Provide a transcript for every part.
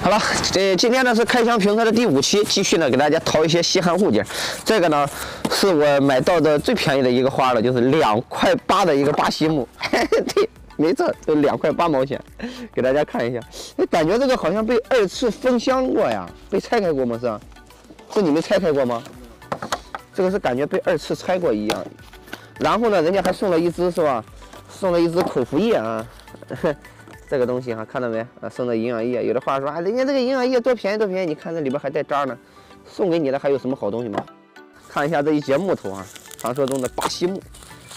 好了，今天呢是开箱评测的第5期，继续呢给大家淘一些稀罕物件。这个呢是我买到的最便宜的一个花了，就是2.8块的一个巴西木。对，没错，就2.8块钱。给大家看一下，感觉这个好像被2次封箱过呀，被拆开过吗？是你们拆开过吗？这个是感觉被2次拆过一样。然后呢，人家还送了一只是吧？送了一只口服液啊。这个东西哈，看到没？送的营养液。有的话说啊，人家这个营养液多便宜多便宜，你看这里边还带渣呢。送给你的还有什么好东西吗？看一下这一节木头啊，传说中的巴西木。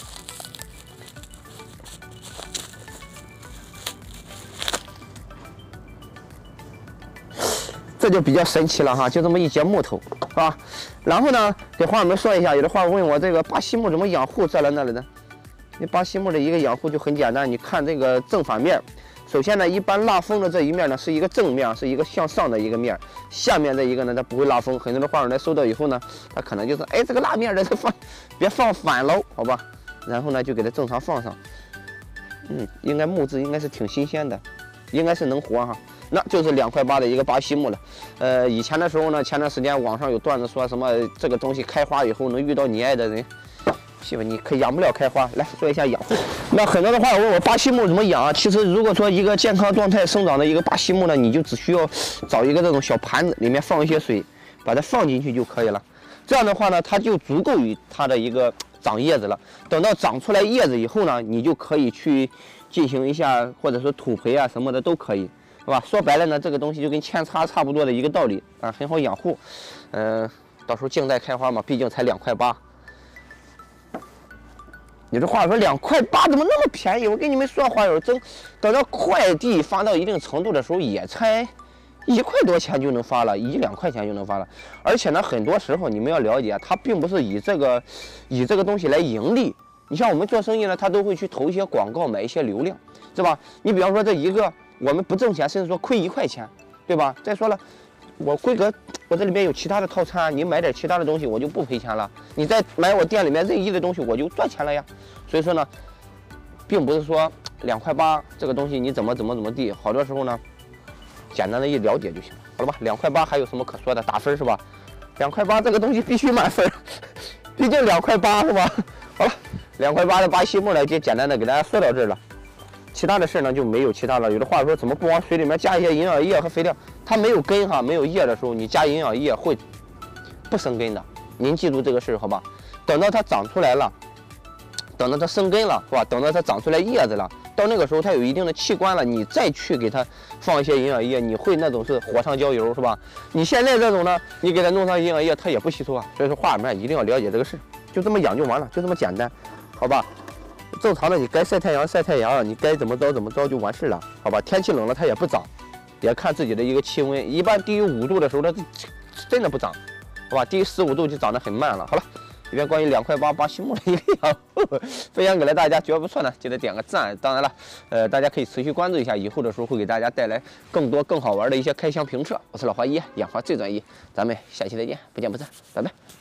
这就比较神奇了哈，就这么一节木头，是吧？然后呢，给花友们说一下，有的话问我这个巴西木怎么养护这了那了的。那巴西木的一个养护就很简单，你看这个正反面。首先呢，一般蜡封的这一面呢是一个正面，是一个向上的一个面，下面这一个呢它不会蜡封。很多的花友来收到以后呢，他可能就是哎这个蜡面的这别放反喽，好吧？然后呢就给它正常放上。应该木质应该是挺新鲜的，应该是能活哈。那就是2.8块的一个巴西木了。以前的时候呢，前段时间网上有段子说什么这个东西开花以后能遇到你爱的人。媳妇，你可养不了开花。来说一下养护。那很多的话问我巴西木怎么养啊？其实如果说一个健康状态生长的一个巴西木呢，你就只需要找一个这种小盘子，里面放一些水，把它放进去就可以了。这样的话呢，它就足够于它的一个长叶子了。等到长出来叶子以后呢，你就可以去进行一下，或者说土培啊什么的都可以，是吧？说白了呢，这个东西就跟扦插差不多的一个道理啊，很好养护。到时候静待开花嘛，毕竟才2.8块。你这话说2.8块怎么那么便宜？我跟你们说，花友等到快递发到一定程度的时候，也才1块多钱就能发了，1-2块钱就能发了。而且呢，很多时候你们要了解，它并不是以这个东西来盈利。你像我们做生意呢，他都会去投一些广告，买一些流量，是吧？你比方说这一个我们不挣钱，甚至说亏1块钱，对吧？再说了。我规格，我这里面有其他的套餐，你买点其他的东西，我就不赔钱了。你再买我店里面任意的东西，我就赚钱了呀。所以说呢，并不是说2.8块这个东西你怎么地，好多时候呢，简单的一了解就行，好了吧？2.8块还有什么可说的？打分是吧？2.8块这个东西必须满分，毕竟2.8块是吧？好了，2.8块的巴西木呢，就简单的给大家说到这儿了。其他的事呢就没有其他了。有的话说怎么不往水里面加一些营养液和肥料？它没有根哈，没有叶的时候，你加营养液会不生根的。您记住这个事儿好吧？等到它长出来了，等到它生根了是吧？等到它长出来叶子了，到那个时候它有一定的器官了，你再去给它放一些营养液，你会那种是火上浇油是吧？你现在这种呢，你给它弄上营养液，它也不吸收啊。所以说花友们一定要了解这个事，就这么养就完了，就这么简单，好吧？正常的，你该晒太阳晒太阳，你该怎么着就完事了，好吧？天气冷了它也不长，也看自己的一个气温，一般低于5度的时候它真的不长，好吧？低于15度就长得很慢了。好了，这边关于2.8块巴西木的一个养护分享给了大家，觉得不错呢，记得点个赞。当然了，大家可以持续关注一下，以后的时候会给大家带来更多更好玩的一些开箱评测。我是老花一，养花最专一，咱们下期再见，不见不散，拜拜。